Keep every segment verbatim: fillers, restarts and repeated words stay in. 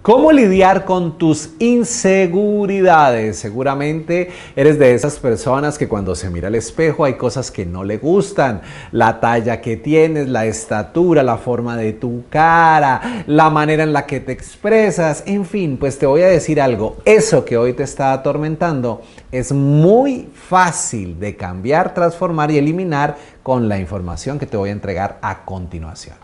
¿Cómo lidiar con tus inseguridades? Seguramente eres de esas personas que cuando se mira al espejo hay cosas que no le gustan. La talla que tienes, la estatura, la forma de tu cara, la manera en la que te expresas. En fin, pues te voy a decir algo. Eso que hoy te está atormentando es muy fácil de cambiar, transformar y eliminar con la información que te voy a entregar a continuación.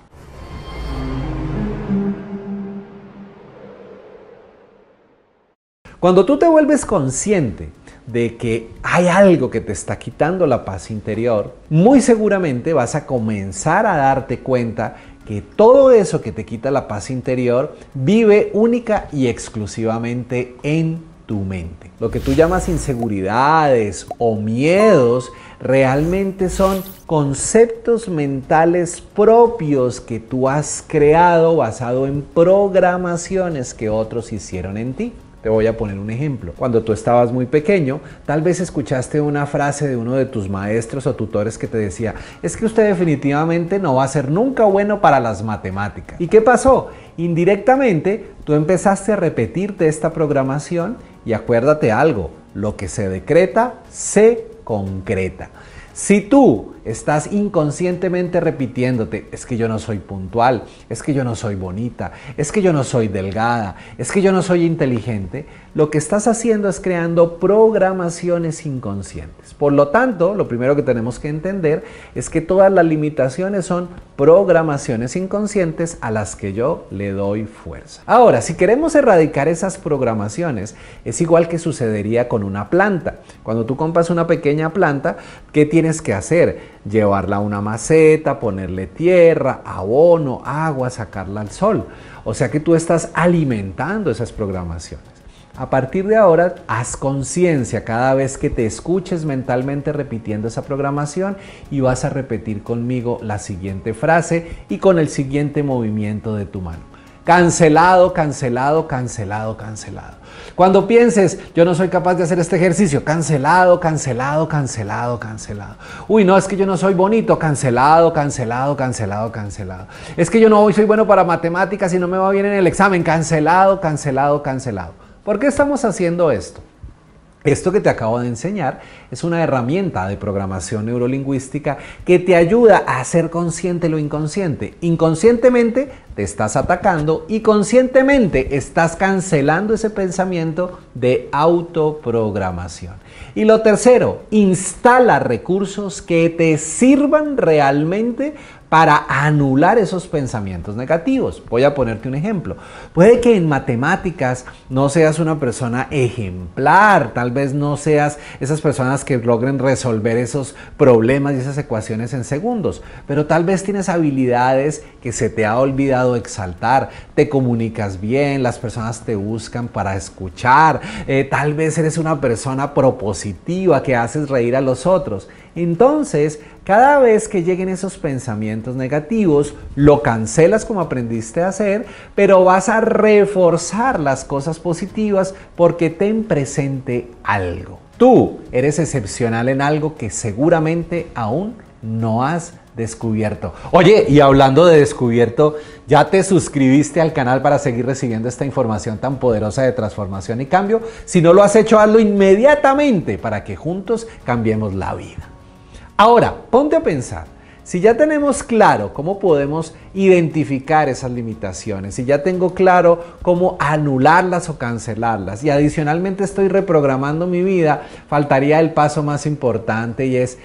Cuando tú te vuelves consciente de que hay algo que te está quitando la paz interior, muy seguramente vas a comenzar a darte cuenta que todo eso que te quita la paz interior vive única y exclusivamente en tu mente. Lo que tú llamas inseguridades o miedos realmente son conceptos mentales propios que tú has creado basado en programaciones que otros hicieron en ti. Te voy a poner un ejemplo. Cuando tú estabas muy pequeño, tal vez escuchaste una frase de uno de tus maestros o tutores que te decía: es que usted definitivamente no va a ser nunca bueno para las matemáticas. ¿Y qué pasó? Indirectamente, tú empezaste a repetirte esta programación y acuérdate algo, lo que se decreta, se concreta. Si tú estás inconscientemente repitiéndote, es que yo no soy puntual, es que yo no soy bonita, es que yo no soy delgada, es que yo no soy inteligente, lo que estás haciendo es creando programaciones inconscientes. Por lo tanto, lo primero que tenemos que entender es que todas las limitaciones son programaciones inconscientes a las que yo le doy fuerza. Ahora, si queremos erradicar esas programaciones, es igual que sucedería con una planta. Cuando tú compras una pequeña planta, ¿qué tienes que hacer? Llevarla a una maceta, ponerle tierra, abono, agua, sacarla al sol. O sea que tú estás alimentando esas programaciones. A partir de ahora, haz conciencia cada vez que te escuches mentalmente repitiendo esa programación y vas a repetir conmigo la siguiente frase y con el siguiente movimiento de tu mano. Cancelado, cancelado, cancelado, cancelado. Cuando pienses, yo no soy capaz de hacer este ejercicio, cancelado, cancelado, cancelado, cancelado. Uy, no, es que yo no soy bonito, cancelado, cancelado, cancelado, cancelado. Es que yo no soy bueno para matemáticas y no me va bien en el examen, cancelado, cancelado, cancelado. ¿Por qué estamos haciendo esto? Esto que te acabo de enseñar es una herramienta de programación neurolingüística que te ayuda a hacer consciente lo inconsciente. Inconscientemente te estás atacando y conscientemente estás cancelando ese pensamiento de autoprogramación. Y lo tercero, instala recursos que te sirvan realmente para anular esos pensamientos negativos. Voy a ponerte un ejemplo. Puede que en matemáticas no seas una persona ejemplar, tal vez no seas esas personas que logren resolver esos problemas y esas ecuaciones en segundos, pero tal vez tienes habilidades que se te ha olvidado exaltar, te comunicas bien, las personas te buscan para escuchar, eh, tal vez eres una persona propositiva que haces reír a los otros. Entonces, cada vez que lleguen esos pensamientos negativos, lo cancelas como aprendiste a hacer, pero vas a reforzar las cosas positivas porque ten presente algo. Tú eres excepcional en algo que seguramente aún no has descubierto. Oye, y hablando de descubierto, ¿ya te suscribiste al canal para seguir recibiendo esta información tan poderosa de transformación y cambio? Si no lo has hecho, hazlo inmediatamente para que juntos cambiemos la vida. Ahora, ponte a pensar, si ya tenemos claro cómo podemos identificar esas limitaciones, si ya tengo claro cómo anularlas o cancelarlas y adicionalmente estoy reprogramando mi vida, faltaría el paso más importante y es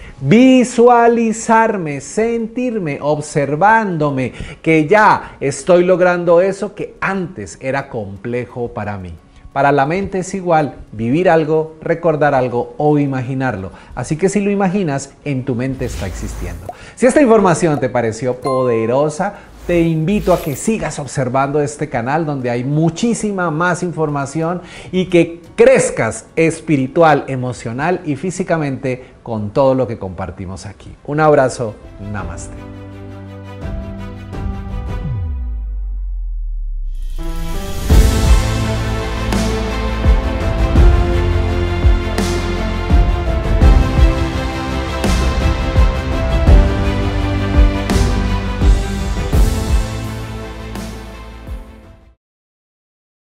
visualizarme, sentirme, observándome que ya estoy logrando eso que antes era complejo para mí. Para la mente es igual vivir algo, recordar algo o imaginarlo. Así que si lo imaginas, en tu mente está existiendo. Si esta información te pareció poderosa, te invito a que sigas observando este canal donde hay muchísima más información y que crezcas espiritual, emocional y físicamente con todo lo que compartimos aquí. Un abrazo, namaste.